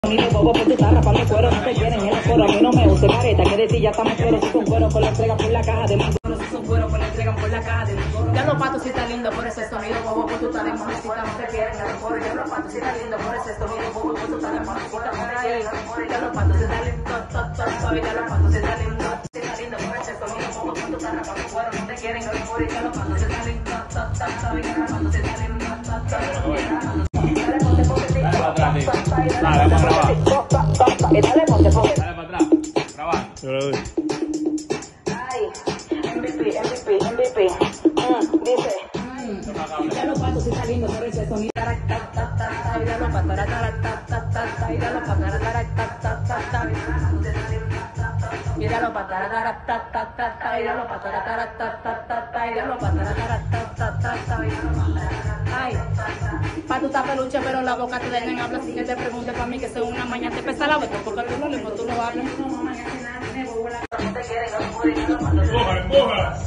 Mire, bobo, por tu tarra, pa' mi cuero, no te quieren en el coro. A mí no me use careta, que de ti ya estamos claros. Si son cuero, pues la entregan por la caja de mango. Si son cuero, pues la entregan por la caja de mango. Ya los patos sí están lindos por ese sonido, bobo, por tu tarra, mamacita, no te quieren en el coro. Ya los patos sí están lindos por ese sonido, bobo, por tu tarra, mamacita, no te quieren en el coro. Ya los patos sí están lindos, ya los patos sí están lindos, por ese sonido, bobo, por tu tarra, pa' mi cuero, no te quieren en el coro. Ya los patos sí están lindos, ya los patos sí están lindos. Dale, vamos a grabar. Dale, ponte, ponte. Dale para atrás. Grabar. Yo lo doy. Ay, MVP. Dice. Ya los patos sí saliendo por ese sonido. Ya los patos. Ay, pa' tu peluche, pero la boca te dejan hablar sin que te pregunte pa' mí que soy una mañana te pesa la boca, porque tú no le tú lo hablas. Empuja.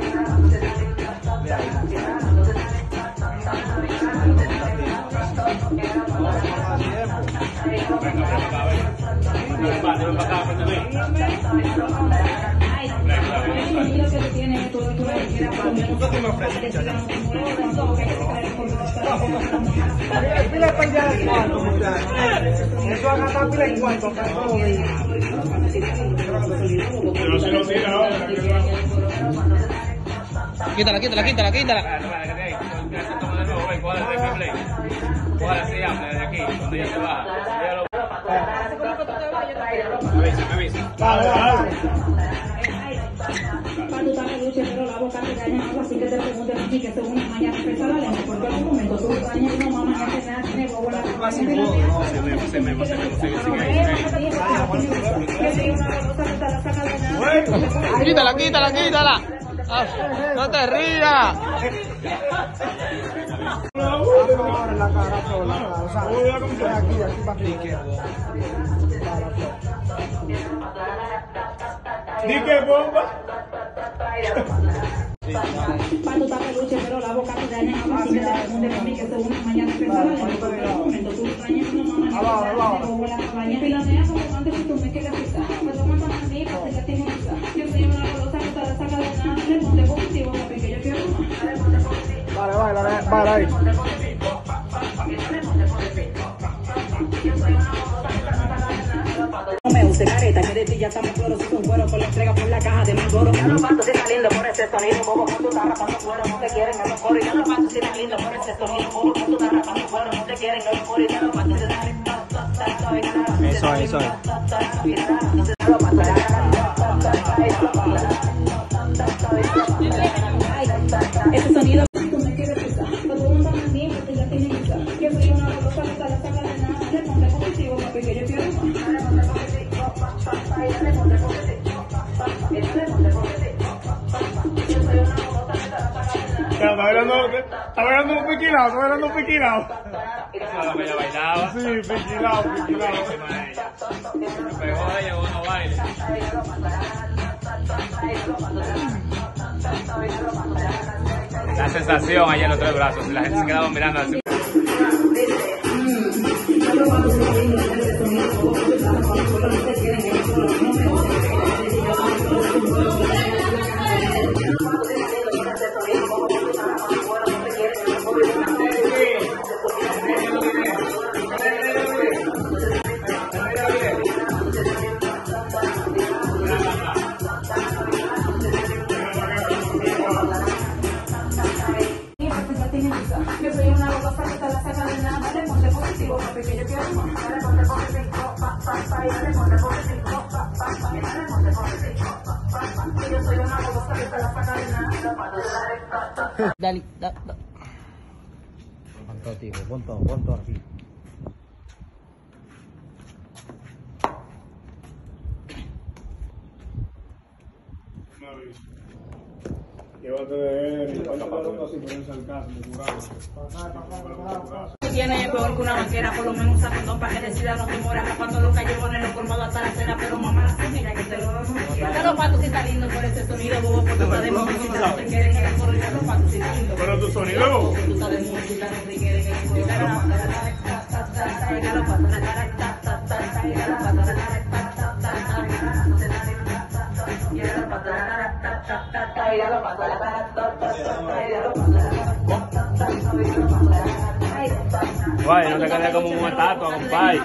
Eso agarra pila en cuanto acá todo bien. Pero si lo tira ahora. Quítala. Cójala así ya, desde aquí, cuando ya se baja. Me avisa. Dale. Pa' tu peluche, pero la boca te daña algo así que te pregunte a mí que soy una mañana te pesa la lengua, porque en un momento tú dañas y no mamá que nada tiene bobo la boca. Quítala. Ah, no te rías. En la cara sola. O sea, aquí para ti. Di que bomba. Pa' tu peluche, pero la boca te daña algo así que te pregunte a mí que soy una mañana te pesa la lengua, porque en un momento tú dañas y no mamá que nada tiene bobo la cabaña. Pilanea como antes si tú me quieres quitar. Pues toma tan así, pues ya tengo quizá. Yo soy una golosa que te la saca de nada. Le ponte positivo, papi, que yo quiero más. Vale, ahí. No me use careta, que de ti ya estamos claros. Si son cuero, pues la entrega por la caja de mango. Ya los patos sí están lindos por ese sonido, bobo, por tu tarra, pa' tu cuero, no te quieren en los coros. Ya los patos sí están lindos por ese sonido, bobo, por tu tarra, pa' tu cuero, no te quieren en los coros. Ya los patos sí están lindos. Eso es. Ese sonido tú me quieres quitar, pero tú no estás bien porque ya tienes quizá. Que soy una golosa que te la saca de nada. Le ponte positivo, papi, que yo quiero más. Está bailando un piquilao. Claro que ella bailaba. Sí, piquilao. Me pegó a ella cuando baile. La sensación allá en los tres brazos. La gente se quedaba mirando así. Yo soy una golosa que te la saca de nada. Le ponte positivo, papi, que yo quiero más. Dale, ponte positivo, yo soy una golosa que te la saca de nada. Dale. Pon todo así. Llévate de él. Así por el sarcasmo, Tiene peor que una banquera, por lo menos un sacondón para que decida no te mueras. Cuando los callejones los colmados hasta la cera, pero mamá la mira que te lo vamos. Ya los patos sí están lindos por ese sonido, bobo, porque tú estás de música, no te quieren en el coro. Ya los patos sí están lindos. Pero tu sonido, bobo. Tú estás de música, no te quieren en el coro. Ya los patos Guay, no te quedes como una estatua, compadre.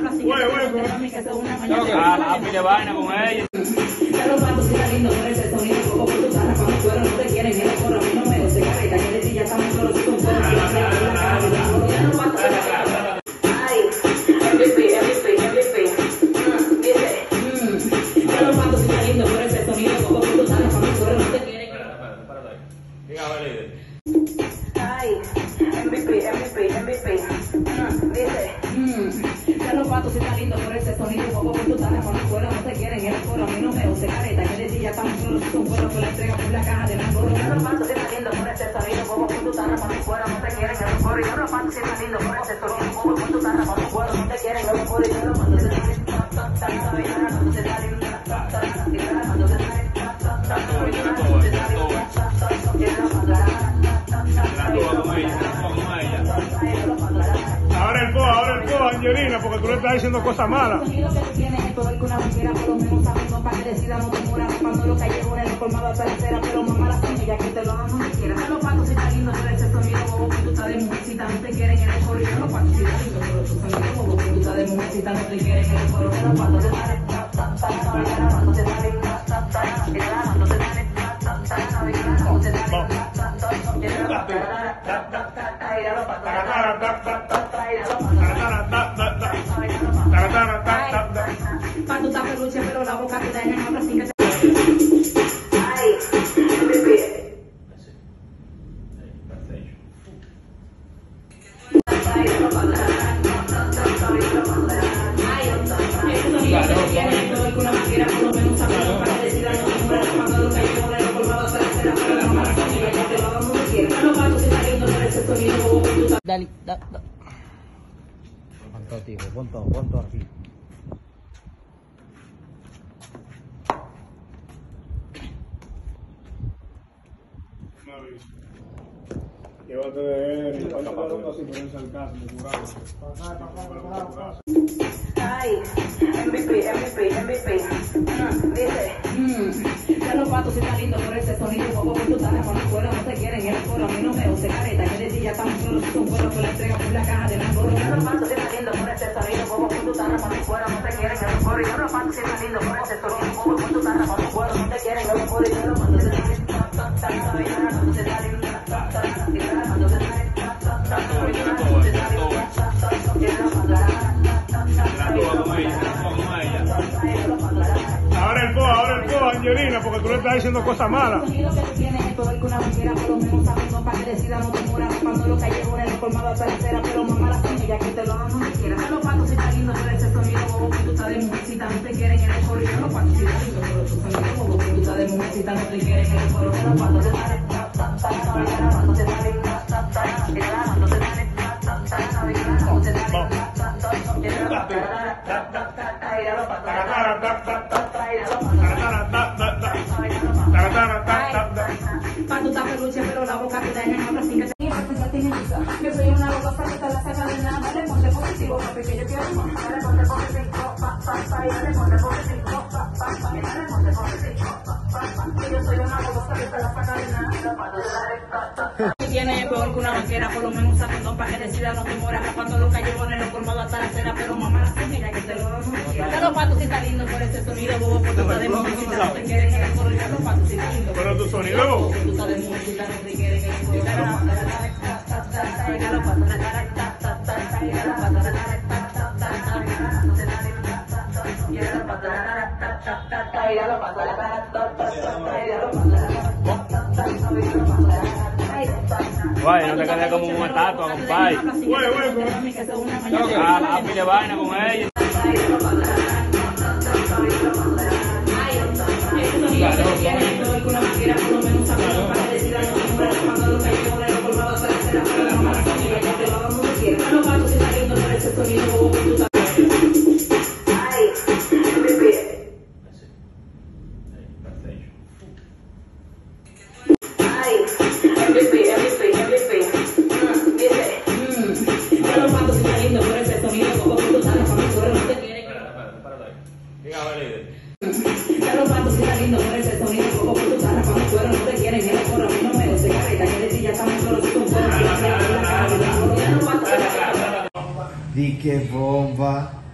A pile vaina con ella. Ya los patos están lindo por ese sonido, como por tu cara, cuando fuera no te quieren, y el coro a mí no me gusta, careta, que decir ya estamos solos, si con fuera, ya los patos están ay, MVP, dice, ya los patos están lindo por ese sonido, como por tu cara, cuando fuera no te quieren. Ay, MVP, dice, ya los patos están lindos por ese sonido, como por tu cara, cuando fuera no te quieren, y el coro a mí no me gusta, careta, que decir ya estamos solos, si con fuera, pues la entrega por la caja de la coro. Ya los patos están lindos por ese sonido, como por tu cara, cuando fuera no te quieren, y el coro. Ya los patos están lindos por ese sonido, como por tu cara, cuando fuera no te quieren, y el coro. Ya los patos están Ahora el po, Angelina, porque tú le estás diciendo cosas malas. El sonido que tú tienes es todo el que una mujer por lo menos sabe, no para que decida no te mueras, cuando los callejones el colmado hasta la acera, pero mamá la semilla que te lo dan donde quiera. Ya los patos están lindos por ese sonido, bobo, que tú estás de mujercita, no te quieren en el coro. Ya los patos están lindos por ese sonido, bobo, que tú estás de mujercita, no te quieren en el coro. Ya los patos están pa' tu tapeluche, pero la boca te daña en otra sin que se... Ay, Dale, dale. Pon todo aquí. Llévate de él y cuando te lo así, pero es el caso, ay, MVP, dice, ya los patos están lindos por ese sonido, como por tu cara, cuando fuera no te quieren, y el coro a mí no me gusta, careta, que decir ya estamos solos, si con fuera, pues la entrega por la caja de la coro. Ya los patos están lindos por ese sonido, como por tu cara, cuando fuera no te quieren, y el coro. Ya los patos están lindos por ese sonido, como por tu cara, cuando fuera no te quieren, y el coro. Ya los patos están lindos. Ahora el po, Angelina, porque tú le estás diciendo cosas malas. El sonido que tú tienes es todo el que una mujer por lo menos sabe, no para que decida no te mueras, cuando los callejones el colmado hasta la acera, pero mamá la semilla que te lo dan donde quiera. Ya los patos están lindos por ese sonido, bobo, que tú estás de mujercita, no te quieren en el coro. Ya los patos están lindos por ese sonido, bobo, que tú estás de mujercita, no te quieren en el coro. Ya los patos están pa' tu tapeluche, pero la boca te daña en otra sin que se... Yo soy una loca que te la saca de nada, dale ponte positivo, papi, que yo quiero más. Dale ponte positivo, dale ponte positivo, dale ponte positivo, que yo soy una loca que te la saca de nada. Si tienes es peor que una banquera, por lo menos usa condón para que decida no te mueras, cuando los callejones los colmados hasta la acera, pero mamá la semilla que te lo dan. Ya los patos están lindos por ese sonido, bobo, porque tú de mujercita, no te quieren en el coro. Ya los patos están lindos. Pero tu sonido, bobo. Tú estás de mujercita, no te quieren en el coro. Guay, no te quedes como una estatua, compadre. A pile vaina con ella. Ya los patos están lindos por ese sonido, como por tu cara, cuando fuera Dígame, líder. Ya los patos sí está lindo por ese sonido, poco por tu tarra, pa' mi cuero, no te quieren, y el corro, a mí no me gusta careta, que decir ya estamos solos, si con cuero, ya no pato, Di que bomba.